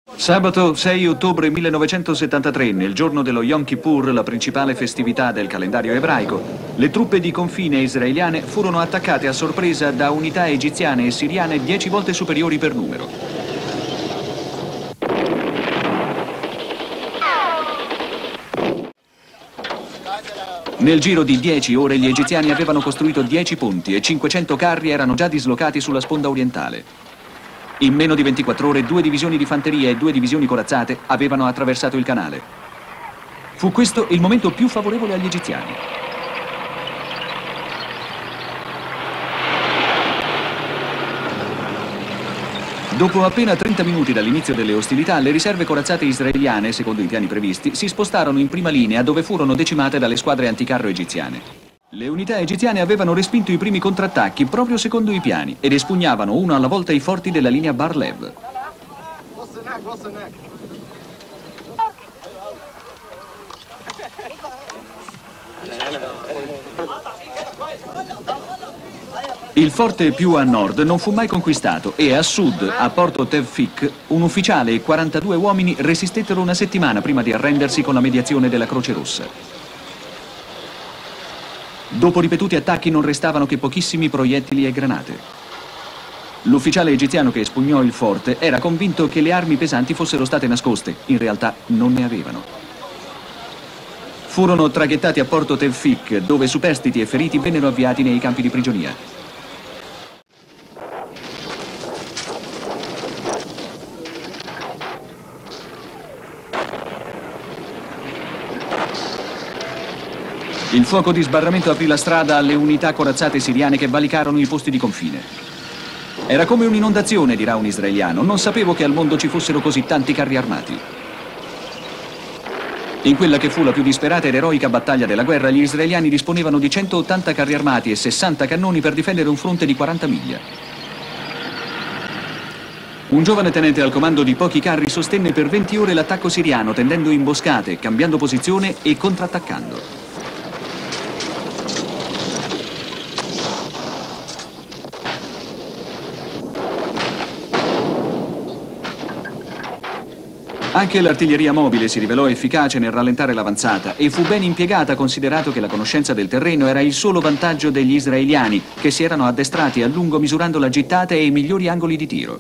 Sabato 6 ottobre 1973, nel giorno dello Yom Kippur, la principale festività del calendario ebraico, le truppe di confine israeliane furono attaccate a sorpresa da unità egiziane e siriane 10 volte superiori per numero. Nel giro di 10 ore gli egiziani avevano costruito 10 ponti e 500 carri erano già dislocati sulla sponda orientale. In meno di 24 ore 2 divisioni di fanteria e 2 divisioni corazzate avevano attraversato il canale. Fu questo il momento più favorevole agli egiziani. Dopo appena 30 minuti dall'inizio delle ostilità, le riserve corazzate israeliane, secondo i piani previsti, si spostarono in prima linea dove furono decimate dalle squadre anticarro egiziane. Le unità egiziane avevano respinto i primi contrattacchi proprio secondo i piani ed espugnavano uno alla volta i forti della linea Bar-Lev. Il forte più a nord non fu mai conquistato e a sud, a Porto Tevfik, un ufficiale e 42 uomini resistettero una settimana prima di arrendersi con la mediazione della Croce Rossa. Dopo ripetuti attacchi non restavano che pochissimi proiettili e granate. L'ufficiale egiziano che espugnò il forte era convinto che le armi pesanti fossero state nascoste, in realtà non ne avevano. Furono traghettati a Porto Tevfik, dove superstiti e feriti vennero avviati nei campi di prigionia. Il fuoco di sbarramento aprì la strada alle unità corazzate siriane che valicarono i posti di confine. Era come un'inondazione, dirà un israeliano. Non sapevo che al mondo ci fossero così tanti carri armati. In quella che fu la più disperata ed eroica battaglia della guerra, gli israeliani disponevano di 180 carri armati e 60 cannoni per difendere un fronte di 40 miglia. Un giovane tenente al comando di pochi carri sostenne per 20 ore l'attacco siriano, tendendo imboscate, cambiando posizione e contrattaccando. Anche l'artiglieria mobile si rivelò efficace nel rallentare l'avanzata e fu ben impiegata considerato che la conoscenza del terreno era il solo vantaggio degli israeliani, che si erano addestrati a lungo misurando la gittata e i migliori angoli di tiro.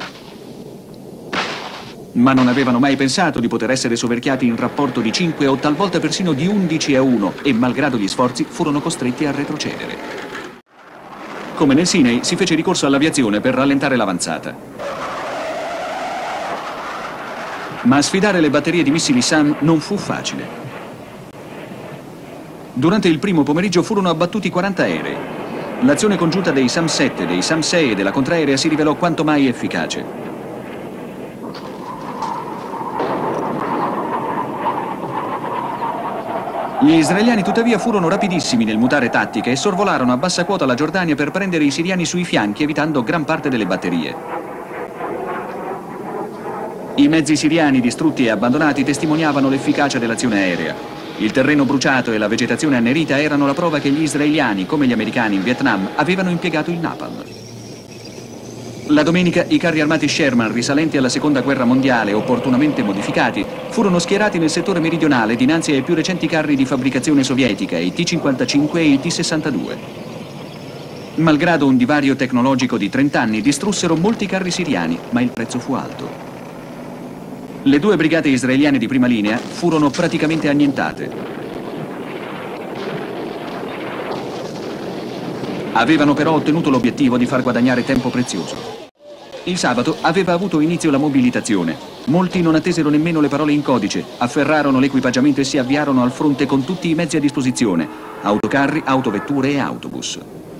Ma non avevano mai pensato di poter essere soverchiati in rapporto di 5 o talvolta persino di 11-1 e, malgrado gli sforzi, furono costretti a retrocedere. Come nel Sinai, si fece ricorso all'aviazione per rallentare l'avanzata. Ma sfidare le batterie di missili SAM non fu facile. Durante il primo pomeriggio furono abbattuti 40 aerei. L'azione congiunta dei SAM-7, dei SAM-6 e della contraerea si rivelò quanto mai efficace. Gli israeliani tuttavia furono rapidissimi nel mutare tattica e sorvolarono a bassa quota la Giordania per prendere i siriani sui fianchi, evitando gran parte delle batterie. I mezzi siriani distrutti e abbandonati testimoniavano l'efficacia dell'azione aerea. Il terreno bruciato e la vegetazione annerita erano la prova che gli israeliani, come gli americani in Vietnam, avevano impiegato il napalm. La domenica i carri armati Sherman, risalenti alla Seconda Guerra Mondiale, opportunamente modificati, furono schierati nel settore meridionale dinanzi ai più recenti carri di fabbricazione sovietica, i T-55 e i T-62. Malgrado un divario tecnologico di 30 anni, distrussero molti carri siriani, ma il prezzo fu alto. Le 2 brigate israeliane di prima linea furono praticamente annientate. Avevano però ottenuto l'obiettivo di far guadagnare tempo prezioso. Il sabato aveva avuto inizio la mobilitazione. Molti non attesero nemmeno le parole in codice, afferrarono l'equipaggiamento e si avviarono al fronte con tutti i mezzi a disposizione: autocarri, autovetture e autobus.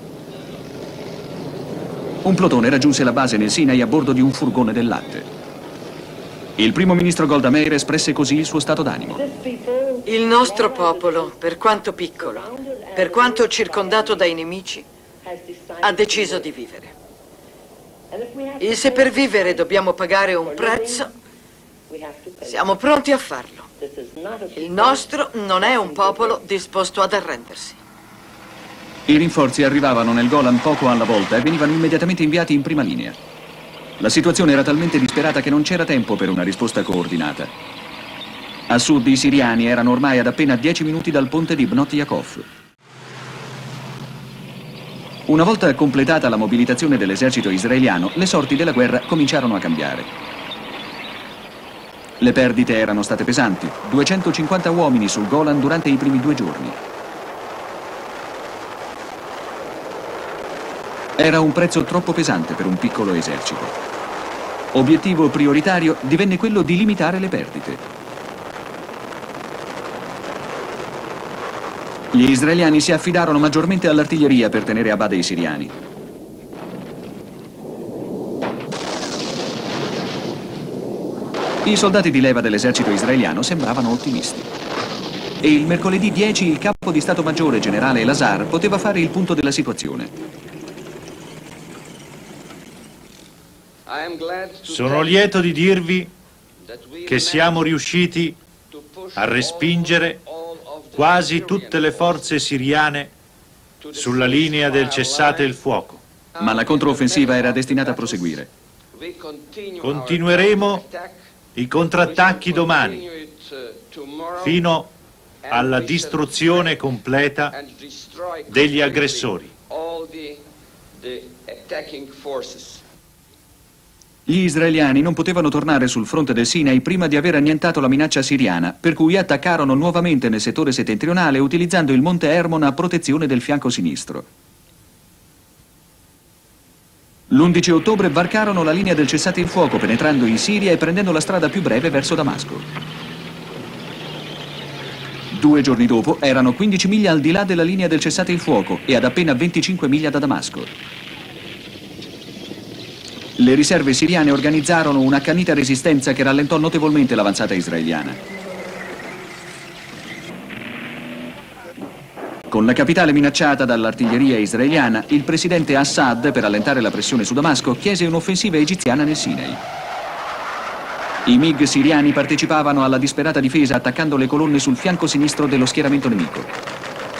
Un plotone raggiunse la base nel Sinai a bordo di un furgone del latte. Il primo ministro Golda Meir espresse così il suo stato d'animo. Il nostro popolo, per quanto piccolo, per quanto circondato dai nemici, ha deciso di vivere. E se per vivere dobbiamo pagare un prezzo, siamo pronti a farlo. Il nostro non è un popolo disposto ad arrendersi. I rinforzi arrivavano nel Golan poco alla volta e venivano immediatamente inviati in prima linea. La situazione era talmente disperata che non c'era tempo per una risposta coordinata. A sud i siriani erano ormai ad appena 10 minuti dal ponte di Bnot Yaakov. Una volta completata la mobilitazione dell'esercito israeliano, le sorti della guerra cominciarono a cambiare. Le perdite erano state pesanti, 250 uomini sul Golan durante i primi 2 giorni. Era un prezzo troppo pesante per un piccolo esercito. Obiettivo prioritario divenne quello di limitare le perdite. Gli israeliani si affidarono maggiormente all'artiglieria per tenere a bada i siriani. I soldati di leva dell'esercito israeliano sembravano ottimisti. E il mercoledì 10 il capo di Stato Maggiore, generale Elazar, poteva fare il punto della situazione. Sono lieto di dirvi che siamo riusciti a respingere quasi tutte le forze siriane sulla linea del cessate il fuoco. Ma la controffensiva era destinata a proseguire. Continueremo i contrattacchi domani, fino alla distruzione completa degli aggressori. Gli israeliani non potevano tornare sul fronte del Sinai prima di aver annientato la minaccia siriana, per cui attaccarono nuovamente nel settore settentrionale utilizzando il monte Hermon a protezione del fianco sinistro. L'11 ottobre varcarono la linea del cessate il fuoco penetrando in Siria e prendendo la strada più breve verso Damasco. 2 giorni dopo erano 15 miglia al di là della linea del cessate il fuoco e ad appena 25 miglia da Damasco. Le riserve siriane organizzarono un'accanita resistenza che rallentò notevolmente l'avanzata israeliana. Con la capitale minacciata dall'artiglieria israeliana, il presidente Assad, per allentare la pressione su Damasco, chiese un'offensiva egiziana nel Sinai. I MiG siriani partecipavano alla disperata difesa attaccando le colonne sul fianco sinistro dello schieramento nemico.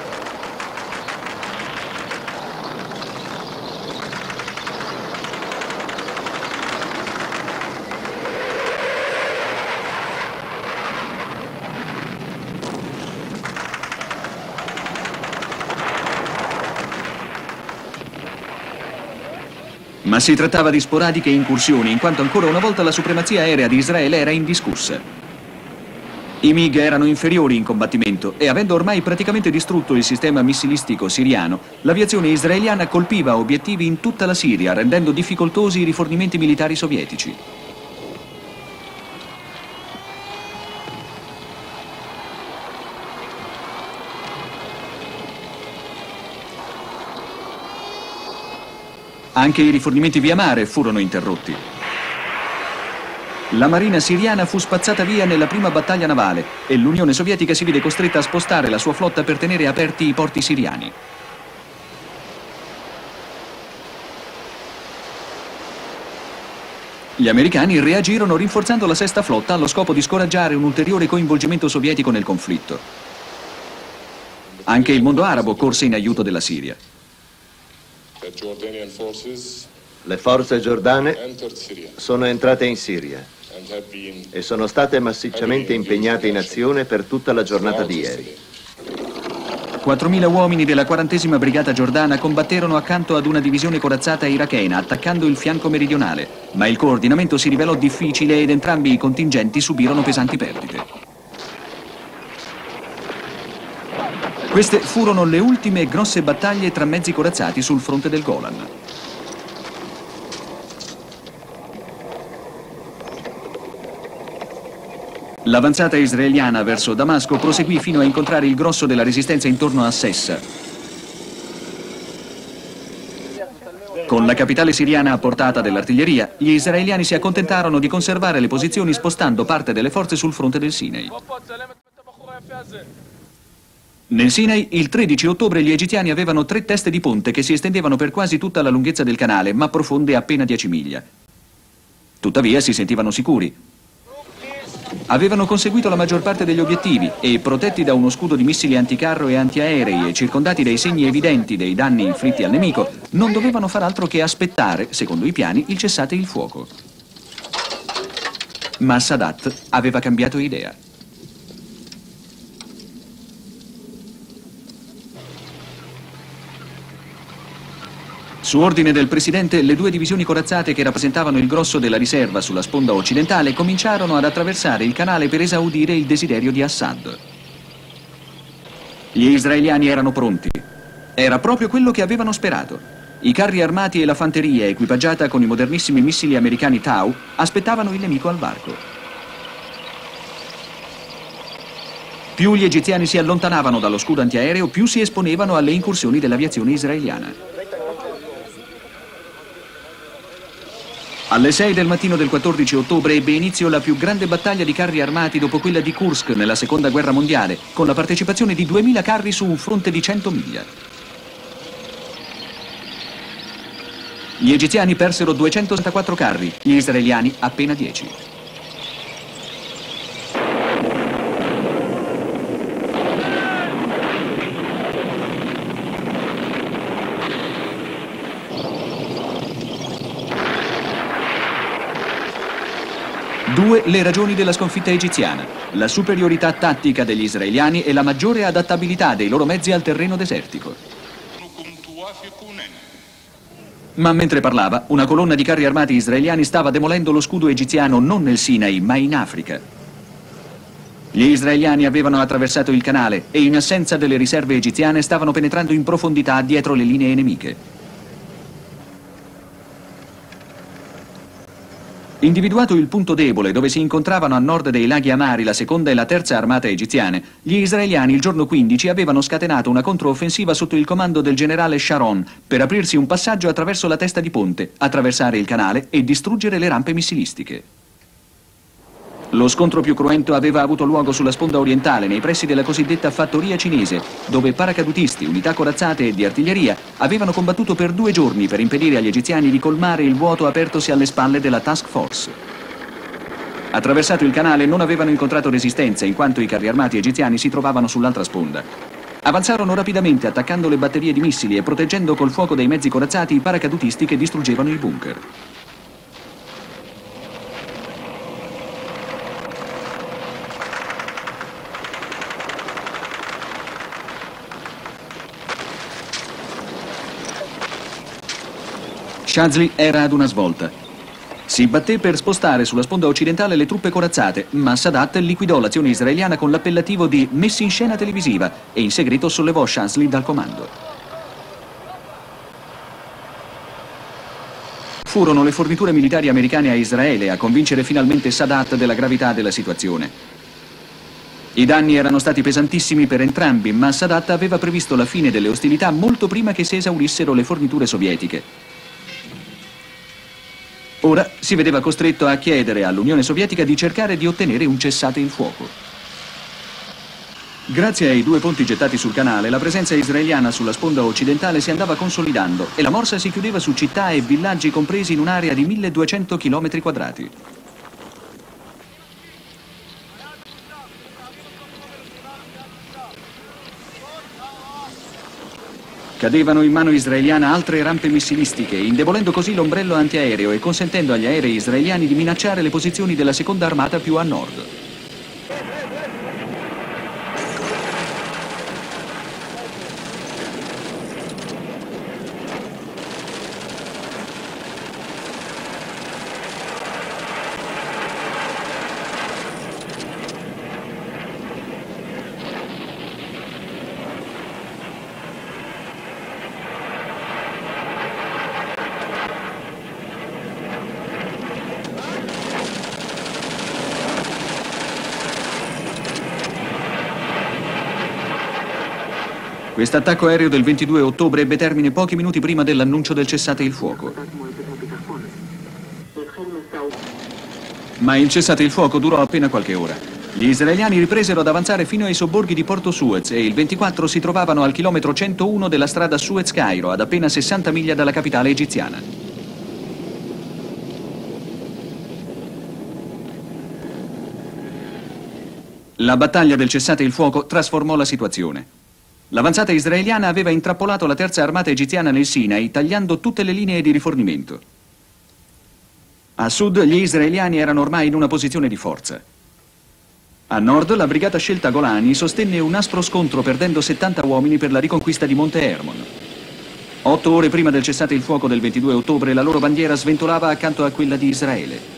Ma si trattava di sporadiche incursioni, in quanto ancora una volta la supremazia aerea di Israele era indiscussa. I MiG erano inferiori in combattimento e, avendo ormai praticamente distrutto il sistema missilistico siriano, l'aviazione israeliana colpiva obiettivi in tutta la Siria, rendendo difficoltosi i rifornimenti militari sovietici. Anche i rifornimenti via mare furono interrotti. La marina siriana fu spazzata via nella prima battaglia navale e l'Unione Sovietica si vide costretta a spostare la sua flotta per tenere aperti i porti siriani. Gli americani reagirono rinforzando la sesta flotta allo scopo di scoraggiare un ulteriore coinvolgimento sovietico nel conflitto. Anche il mondo arabo corse in aiuto della Siria. Le forze giordane sono entrate in Siria e sono state massicciamente impegnate in azione per tutta la giornata di ieri. 4.000 uomini della 40ª Brigata Giordana combatterono accanto ad una divisione corazzata irachena, attaccando il fianco meridionale, ma il coordinamento si rivelò difficile ed entrambi i contingenti subirono pesanti perdite. Queste furono le ultime grosse battaglie tra mezzi corazzati sul fronte del Golan. L'avanzata israeliana verso Damasco proseguì fino a incontrare il grosso della resistenza intorno a Sessa. Con la capitale siriana a portata dell'artiglieria, gli israeliani si accontentarono di conservare le posizioni spostando parte delle forze sul fronte del Sinai. Nel Sinai, il 13 ottobre gli egiziani avevano 3 teste di ponte che si estendevano per quasi tutta la lunghezza del canale, ma profonde appena 10 miglia. Tuttavia si sentivano sicuri. Avevano conseguito la maggior parte degli obiettivi e, protetti da uno scudo di missili anticarro e antiaerei e circondati dai segni evidenti dei danni inflitti al nemico, non dovevano far altro che aspettare, secondo i piani, il cessate il fuoco. Ma Sadat aveva cambiato idea. Su ordine del presidente, le due divisioni corazzate che rappresentavano il grosso della riserva sulla sponda occidentale cominciarono ad attraversare il canale per esaudire il desiderio di Assad. Gli israeliani erano pronti. Era proprio quello che avevano sperato. I carri armati e la fanteria equipaggiata con i modernissimi missili americani Tau aspettavano il nemico al varco. Più gli egiziani si allontanavano dallo scudo antiaereo, più si esponevano alle incursioni dell'aviazione israeliana. Alle 6 del mattino del 14 ottobre ebbe inizio la più grande battaglia di carri armati dopo quella di Kursk nella Seconda Guerra Mondiale, con la partecipazione di 2000 carri su un fronte di 100 miglia. Gli egiziani persero 264 carri, gli israeliani appena 10. Due le ragioni della sconfitta egiziana: la superiorità tattica degli israeliani e la maggiore adattabilità dei loro mezzi al terreno desertico. Ma mentre parlava, una colonna di carri armati israeliani stava demolendo lo scudo egiziano non nel Sinai, ma in Africa. Gli israeliani avevano attraversato il canale e, in assenza delle riserve egiziane, stavano penetrando in profondità dietro le linee nemiche. Individuato il punto debole dove si incontravano a nord dei laghi Amari la seconda e la terza armata egiziane, gli israeliani il giorno 15 avevano scatenato una controffensiva sotto il comando del generale Sharon per aprirsi un passaggio attraverso la testa di ponte, attraversare il canale e distruggere le rampe missilistiche. Lo scontro più cruento aveva avuto luogo sulla sponda orientale, nei pressi della cosiddetta fattoria cinese, dove paracadutisti, unità corazzate e di artiglieria avevano combattuto per 2 giorni per impedire agli egiziani di colmare il vuoto apertosi alle spalle della task force. Attraversato il canale non avevano incontrato resistenza, in quanto i carri armati egiziani si trovavano sull'altra sponda. Avanzarono rapidamente attaccando le batterie di missili e proteggendo col fuoco dei mezzi corazzati i paracadutisti che distruggevano i bunker. Shazli era ad una svolta. Si batté per spostare sulla sponda occidentale le truppe corazzate, ma Sadat liquidò l'azione israeliana con l'appellativo di messa in scena televisiva e in segreto sollevò Shazli dal comando. Furono le forniture militari americane a Israele a convincere finalmente Sadat della gravità della situazione. I danni erano stati pesantissimi per entrambi, ma Sadat aveva previsto la fine delle ostilità molto prima che si esaurissero le forniture sovietiche. Ora si vedeva costretto a chiedere all'Unione Sovietica di cercare di ottenere un cessate il fuoco. Grazie ai 2 ponti gettati sul canale, la presenza israeliana sulla sponda occidentale si andava consolidando e la morsa si chiudeva su città e villaggi compresi in un'area di 1200 km quadrati. Cadevano in mano israeliana altre rampe missilistiche, indebolendo così l'ombrello antiaereo e consentendo agli aerei israeliani di minacciare le posizioni della seconda armata più a nord. Quest'attacco aereo del 22 ottobre ebbe termine pochi minuti prima dell'annuncio del cessate il fuoco. Ma il cessate il fuoco durò appena qualche ora. Gli israeliani ripresero ad avanzare fino ai sobborghi di Porto Suez e il 24 si trovavano al chilometro 101 della strada Suez-Cairo, ad appena 60 miglia dalla capitale egiziana. La battaglia del cessate il fuoco trasformò la situazione. L'avanzata israeliana aveva intrappolato la terza armata egiziana nel Sinai, tagliando tutte le linee di rifornimento. A sud gli israeliani erano ormai in una posizione di forza. A nord la brigata scelta Golani sostenne un aspro scontro perdendo 70 uomini per la riconquista di Monte Hermon. 8 ore prima del cessate il fuoco del 22 ottobre la loro bandiera sventolava accanto a quella di Israele.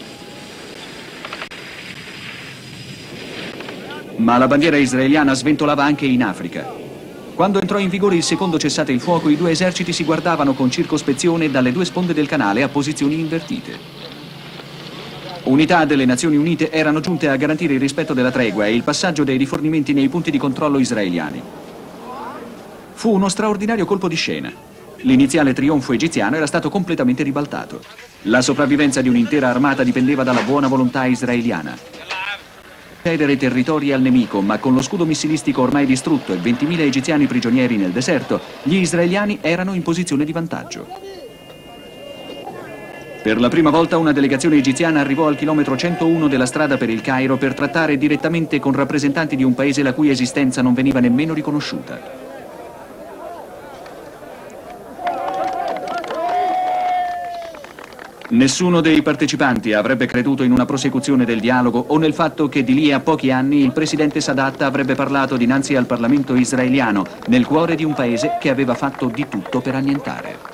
Ma la bandiera israeliana sventolava anche in Africa. Quando entrò in vigore il secondo cessate il fuoco, i due eserciti si guardavano con circospezione dalle due sponde del canale a posizioni invertite. Unità delle Nazioni Unite erano giunte a garantire il rispetto della tregua e il passaggio dei rifornimenti nei punti di controllo israeliani. Fu uno straordinario colpo di scena. L'iniziale trionfo egiziano era stato completamente ribaltato. La sopravvivenza di un'intera armata dipendeva dalla buona volontà israeliana. Cedere territori al nemico, ma con lo scudo missilistico ormai distrutto e 20.000 egiziani prigionieri nel deserto, gli israeliani erano in posizione di vantaggio. Per la prima volta una delegazione egiziana arrivò al chilometro 101 della strada per il Cairo per trattare direttamente con rappresentanti di un paese la cui esistenza non veniva nemmeno riconosciuta. Nessuno dei partecipanti avrebbe creduto in una prosecuzione del dialogo o nel fatto che di lì a pochi anni il presidente Sadat avrebbe parlato dinanzi al Parlamento israeliano, nel cuore di un paese che aveva fatto di tutto per annientare.